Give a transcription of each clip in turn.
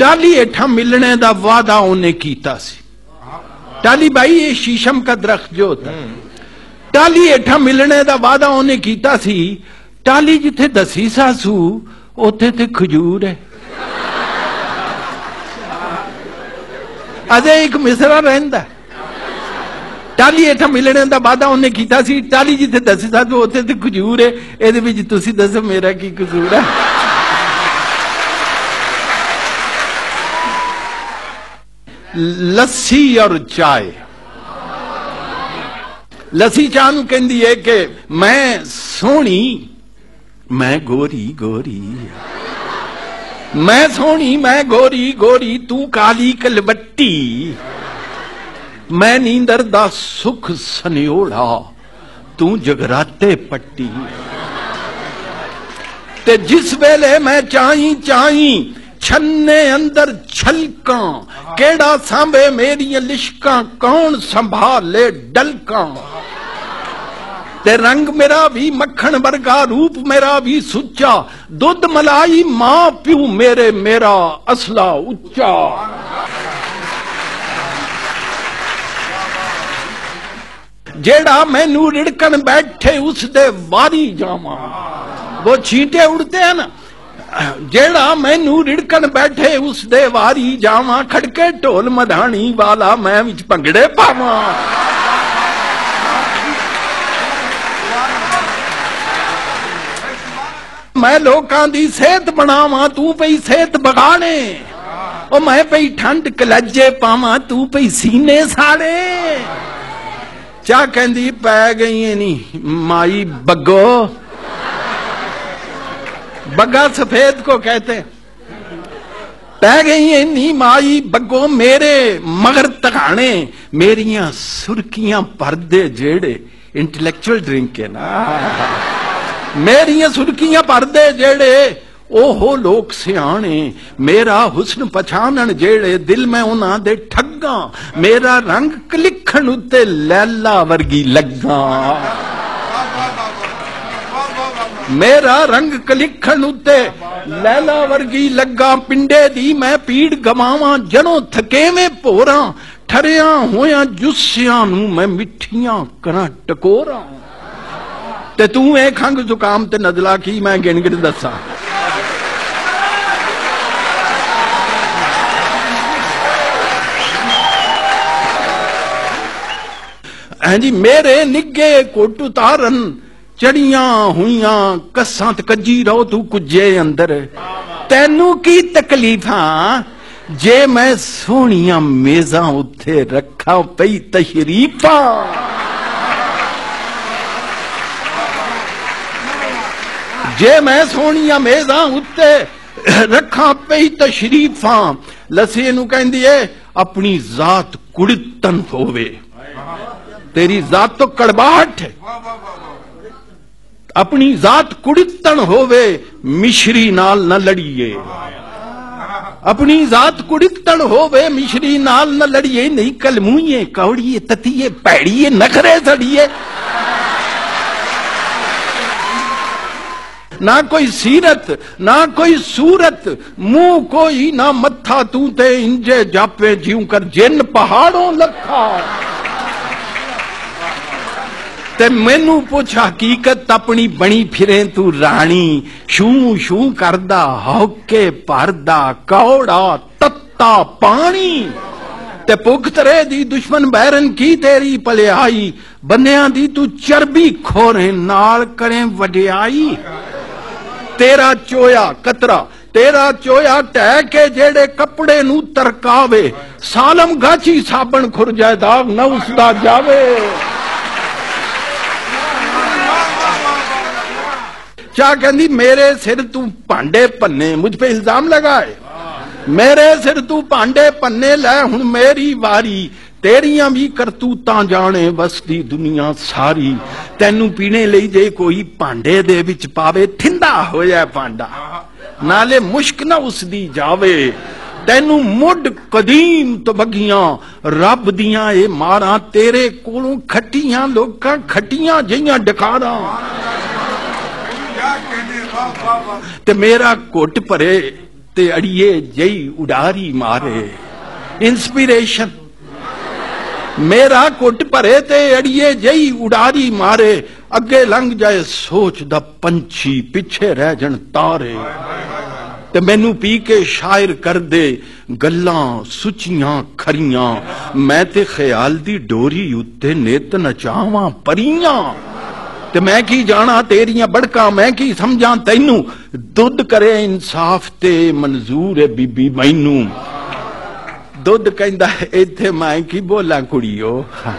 टाली हेठा मिलने का वादा उन्हें कीता सी। टाली भाई ये शीशम का दरख्त जो होता है, टाली हेठा मिलने का वादा उन्हें कीता सी। टाली जिथे दसी सासू उथे ते खजूर है। अजे एक मिसरा रहिंदा, टाली हेठा मिलने का वादा उन्हें कीता सी। टाली जिथे दसी सासू उथे ते खजूर है। इहदे विच तुसीं दसो मेरा की कसूर है? लस्सी और चाय। लस्सी चाह नूं कहंदी है कि मैं सोहनी, मैं गोरी गोरी, मैं सोहनी मैं गोरी गोरी, तू काली कलबट्टी, मैं नींदर दा सुख सनियोड़ा, तू जगराते पट्टी। ते जिस वेले मैं चाही चाही छन्ने अंदर छलकां, केड़ा सांभे मेरियां लिशकां, कौन संभाले डलकां। ते रंग मेरा भी मक्खन वर्गा, रूप मेरा भी सुच्चा, दुध मलाई मां प्यू मेरे, मेरा असला उच्चा। जेड़ा मैनू रिड़कन बैठे उसदे वारी जावा। वो छींटे उड़ते हैं ना, जेड़ा मैनू रिड़कन बैठे उसदे वारी जावा, खड़के ढोल मधानी वाला मैं विच भंगड़े पावा। मैं लोकां दी सेहत बनावा, तू पई सेहत बगाड़े, ओ मैं पई ठंड कलज्जे पावा, तू पई सीने साड़े। चा कहंदी पै गई है नी माई बग्गो, बग्गा सफेद को कहते, पै गई है नी माई बग्गो मेरे मगर तकाने, मेरियां सुर्खियां पर्दे जेड़े, इंटेलेक्चुअल ड्रिंक है ना, मेरियां सुर्खियां पर्दे जेड़े, ओहो लोग सियाने, मेरा हुस्न पछानन जेड़े, दिल में उन्हां दे ठग्गा, मेरा रंग कलिखण उत्ते लैला वर्गी लग्गा। मेरा रंग कलिखण उत्ते लैला वर्गी लग्गा, पिंडे दी मैं पीड़ गवावां, जड़ों थकेवे भोरा, ठरिया होया जुस्सियां नूं मैं मिठियां करां टकोरा। ते तू ए खंग जुकाम ते नजला की मैं गिन गिन दसा। जी मेरे निगे कोट उतारन, चढ़ियां हुईयां कस्सां ते कज्जी रहो तू कुजे अंदर, तैनू की तकलीफां जे मैं सोहनियां मेजां उत्थे रखा पई तशरीफा। जे मैं सोहनियां मेजां उत्ते रखा पई तशरीफा। लस्सी नूं कहंदी है अपनी जात कुड़ितन होवे, तेरी जात तो कड़बाहट है, अपनी जात कुड़ितन होवे, मिश्री नाल न लड़िए। अपनी जात कुड़ितन होवे, मिश्री नाल न लड़िए, नहीं कलमुइए कौड़िए ततिए पैड़िए नखरे सड़िए। ना कोई सीरत ना कोई सूरत, मुंह कोई ना मत्था, तू ते इंजे जापे ज्यों कर जिन पहाड़ों लखा। ते मैनू पुछ हकीकत अपनी बनी फिरे तू रानी, शू शू करदा हौके भरदा कौड़ा तत्ता पानी। ते पुख तरे दी दुश्मन बैरन की तेरी भलियाई, बंदियां दी तू चरबी खोरे नाल करे वडियाई। तेरा चोया कतरा तेरा चोया टह के जेड़े कपड़े नू तरकावे, सालम गाची साबन खुर जाए दाग न उसदा जावे। क्या कहंदी मेरे सिर तू भांडे भन्ने, मुझ पे इल्जाम लगाए, मेरे सिर तू भांडे भन्ने, लै हुण मेरी वारी, तेरियां भी करतूतां जाने वसदी दुनिया सारी। तैनू पीने लई जे कोई भांडे दे विच पावे, ठिंदा होया भांडा नाले मुश्क ना उसदी जावे। तैनू मुड कदीम तो बगियां रब दियां ए मारां, तेरे कोलों खट्टियां लोकां खट्टियां जिहियां डकारां। ते मेरा घुट भरे ते अड़िए जई उडारी मारे। इंस्पिरेशन मेरा कुट भरे ते अड़िए जई उडारी मारे, अगे लंघ जाए सोच दा पंछी पिछे रह जन तारे। ते मैनू पी के शायर कर दे गल्लां सुचियां खरियां, मैं ते ख्याल दी डोरी उत्ते नित नचावां परियां। ते मैं की जाना तेरियां बड़का, मैं की समझां तैनू, दुध करे इंसाफ ते मंजूर है बीबी मैनू। दुध कहंदा इत्थे मैं की बोला कुड़ियो,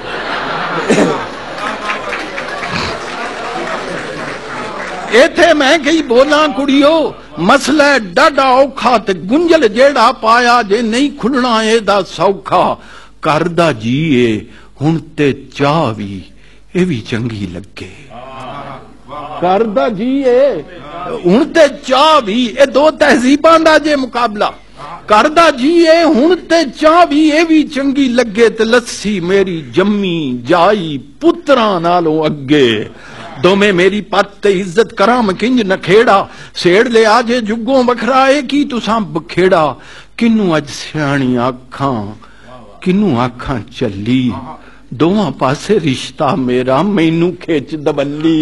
इत्थे मैं की बोला कुड़ियो, मसला डाडा औखा ते गुंजल जेड़ा पाया जे नहीं खुलना एदा सौखा। घर दा जीए हुण ते चाह भी ए भी चंगी लगे, घर दा जीए हुण ते चाह भी, ए दो तहजीबां दा जे मुकाबला। घर दा जीए हुण ते चाह भी ए भी चंगी लगे, ते लस्सी मेरी जम्मी जाई पुत्रां नालों अगे। दोमे मेरी पत ते इज्जत करां किंज नखेड़ा, सेड़ ले आजे जुगों बखराए की तुसां बखेड़ा। किनू अज सियाणी आखां किनू आखां चली, दोवां पासे रिश्ता मेरा मैनू खिच दबल्ली।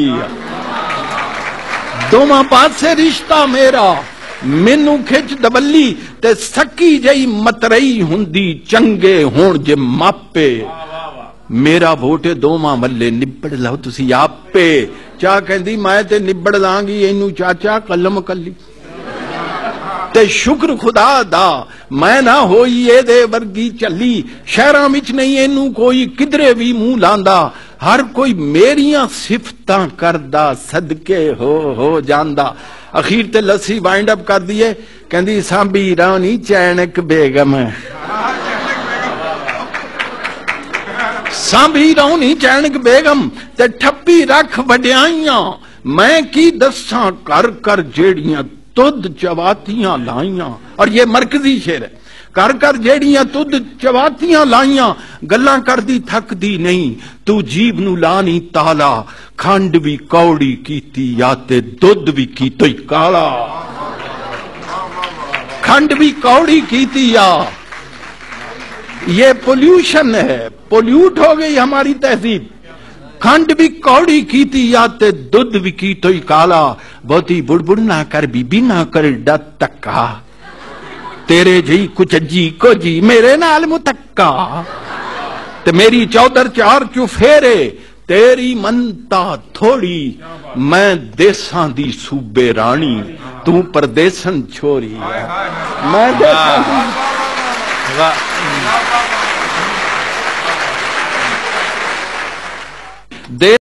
दोवां पासे रिश्ता मेरा मैनू खिच दबल्ली, ते सकी जई मतरई हुंदी चंगे होण जे मापे। मेरा वोट दोवां मल्ले निबड़ लो तुसी आपे। चा कहंदी मैं ते निबड़ लांगी इनू चाचा कलम कली, ते शुक्र खुदा दा मैं ना होई एदे वर्गी चली। शहरां विच नहीं इनू कोई किधरे भी मुंह लांदा, हर कोई मेरियां सिफतां करदा सदके हो जांदा। अखीर ते लस्सी वाइंड अप कर दिए, कहंदी सांभी रानी चैनक बेगम, सांभी रानी चैनक बेगम, ते ठप्पी रख वड्याइयां। मैं की दस्सां कर कर जेड़ियां तुद चवातियां लाइयां। और ये मरकजी शेर है, कर कर जेड़ियां तुद चवातियां लाइयां, गल्लां करदी थकदी नहीं तू जीभ नू लानी ताला। खंड भी कौड़ी कीती या ते दुध भी कीतो काला, खंड भी कौड़ी कीती या। ये पोल्यूशन है, पोल्यूट हो गई हमारी तहजीब। खंड भी कौड़ी कीती या ते दुध भी कीतो काला। बहुती बुड़बुड़ ना कर बीबी, ना कर डत तक्का, तेरे जी कुछ जी को जी मेरे नाल मुतक्का। ते मेरी चौधर चार चुफेरे, तेरी मनता थोड़ी, मैं देसां दी सूबे रानी, तू परदेसन छोरी। मैं देसां दी